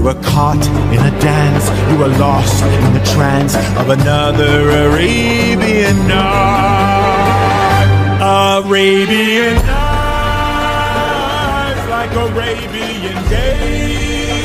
were caught in a dance. You were lost in the trance of another Arabian night. Arabian nights, like Arabian days.